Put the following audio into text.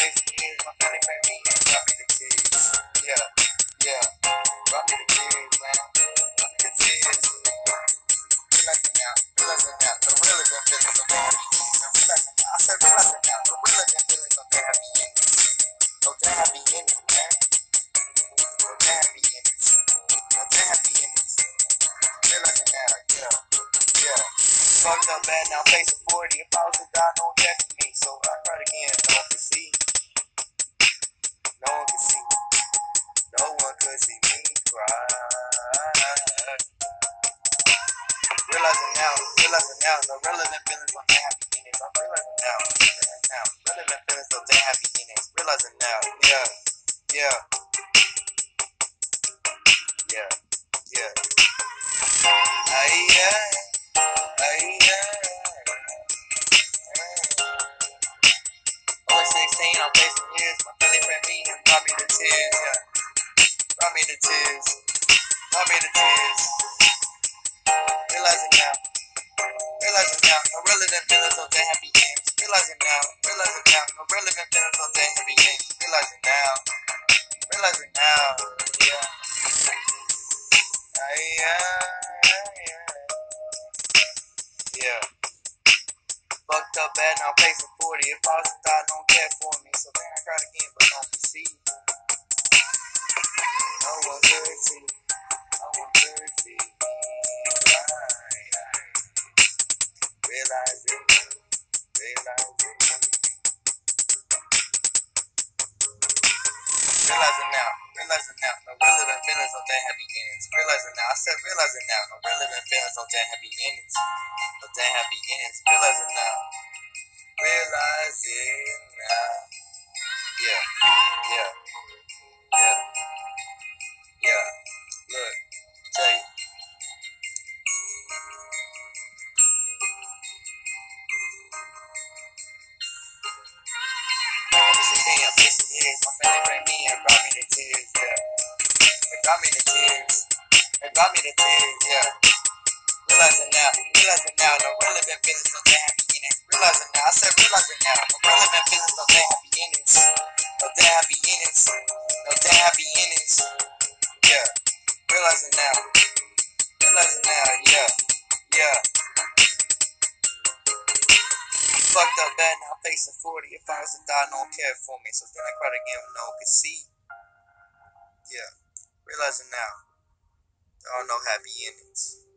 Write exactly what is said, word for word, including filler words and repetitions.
facing years, my family pray me and brought me the tears. Yeah, yeah, brought me the tears, man. Brought me the tears. Realizing now, realizing now, the real has been feeling so damn happy. I'm realizing now, I said realizing now, the real has been feeling so damn happy. So damn happy in it, man. So damn happy in it. So damn happy in it. Realizing now, yeah, yeah. Fucked up bad now, facing forty. If I was to die, no one cared for me. So I cried again, no one could see. No one could see. No one could see me cry. Realizing now, realizing now, the relevant feelings on damn happy feelings. I'm realizing now, realizing now, relevant feelings on damn happy feelings. Realizing now, yeah, yeah, yeah, yeah. Ay, yeah, ay, yeah. Only sixteen, I'm facing years. My family friend me and brought me the tears, yeah. Brought me the tears, brought me the tears. Realizing now, realizing now, irrelevant feelings on damn happy games. Realizing now, realizing now, irrelevant feelings on damn happy games. Realizing now, realizing now, yeah. Ay, yeah, yeah, yeah. Fucked up bad, now I'm facing forty. If I was to die, don't care for me. So then I cried again, but no one could see. No one could see. No one could see. Realize it, realize it. Realizing now, realizing now, no relevant feelings on damn happy endings. Realizing now, I said realizing now, no relevant feelings on damn happy endings. No damn happy endings. Realizing now, realizing now. Yeah, yeah, yeah, yeah. Look, tell you. I'm facing years, my family bring me and brought me the tears, yeah. They brought me the tears, they brought me the tears, yeah. Realizing now, realizing now, no relevant feelings, no damn happy endings. Realizing now, I said realizing now, no relevant feelings, no damn happy endings. No damn happy endings, no damn happy endings, yeah. Realizing now, realizing now, yeah, yeah. Fucked up bad, now facing forty. If I was to die, no one cared for me. So then I cried again when no one could see. Yeah, realizing now, there are no happy endings.